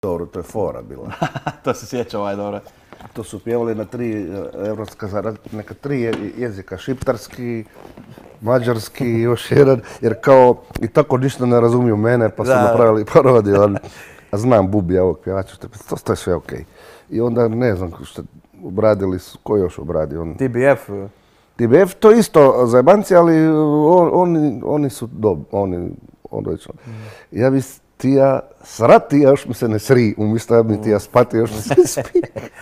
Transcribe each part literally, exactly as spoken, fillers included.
Dobro, to je fora bila. To se sjeća ovaj dobro. To su pjevali na tri evropska, neka tri jezika, šiptarski, mađarski i još jedan, jer kao i tako ništa ne razumiju mene, pa su napravili parodiju, a znam Bubija ovog pjevača, to je sve okej. I onda ne znam što obradili su, ko još obradio? T B F? T B F, to isto zajebanci, ali oni su dobri, oni odlično. Ja bi ti ja srati, još mi se ne sri, umjesto ja bi ti ja spati, još mi se ne spi.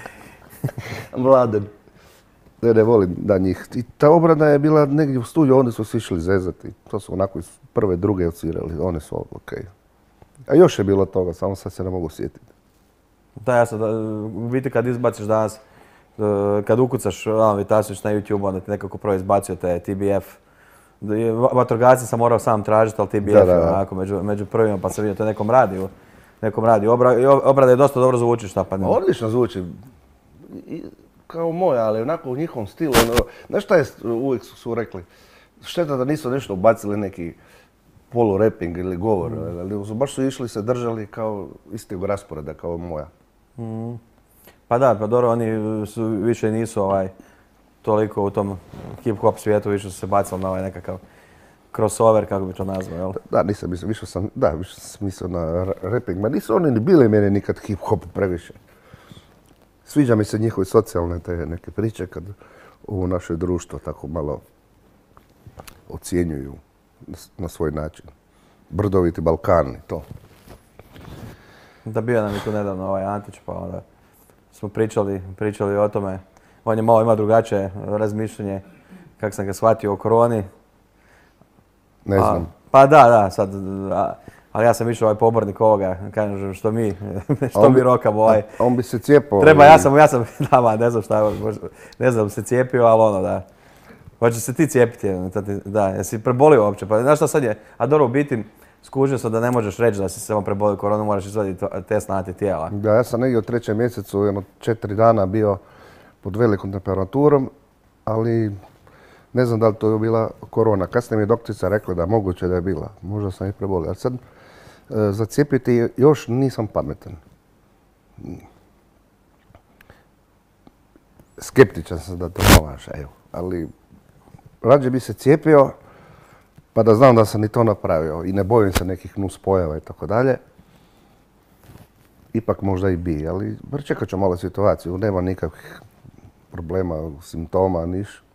Mladen. Ne, ne volim da njih. I ta obrada je bila negdje u studiju, oni su se išli zezati. To su onako iz prve, druge odsvirali, oni su okej. A još je bilo toga, samo sad se ne mogu sjetiti. Da, ja sad, u biti kad izbaciš danas, kad ukucaš Alan Vitasović na YouTube, onda ti nekako prvo izbacio te T B F. Vatrogasci sam morao sam tražiti, ali T B F je onako među prvima, pa sam vidio to nekom radiju. Nekom radiju. Obrada je dosta dobro zvuči, šta pa ne. Odlično zvuči. Kao moja, ali onako u njihovom stilu. Znaš šta je, uvijek su rekli, šteta da nisu nešto ubacili neki polu-rapping ili govor, ali baš su išli se držali kao istog rasporeda kao moja. Pa da, pa dobro, oni više nisu toliko u tom hip-hop svijetu, više su se bacili na ovaj nekakav crossover, kako bi to nazvao, jel? Da, nisam mislio, više sam, da, više sam mislio na rapping, ma nisu oni ni bili meni nikad hip-hop previše. Sviđa mi se njihove socijalne te neke priče kad ovo naše društvo tako malo ocjenjuju na svoj način. Brdoviti Balkani, to. Da, bio nam je tu nedavno ovaj Antić, pa onda smo pričali, pričali o tome. On je malo ima drugačije razmišljanje, kako sam ga shvatio o koroni. Ne znam. Pa da, da, sad, ali ja sam išao ovaj pobornik ovoga, kažem što mi, što mi rokamo ovaj. On bi se cijepao. Treba, ja sam, ja sam, da, ne znam šta, ne znam se cijepio, ali ono da. Hoće se ti cijepiti, da, jesi prebolio uopće, pa znaš šta sad je, a dobro u biti skužio sam da ne možeš reći da si se on prebolio koronu, moraš izvaditi test na antitijela. Da, ja sam negdje u trećem mjesecu, jedno četiri dana bio pod velikom temperaturom, ali ne znam da li to je bila korona. Kasnije mi je doktorica rekla da moguće da je bila, možda sam ih prebolio. Ali sad, za cijepiti još nisam pametan. Skeptičan sam da to moraš, evo, ali rađe bi se cijepio, pa da znam da sam i to napravio i ne bojim se nekih nuspojava i tako dalje. Ipak možda i bi, ali čekat ću malo situaciju, nema nikakvih problema, simptoma, niš.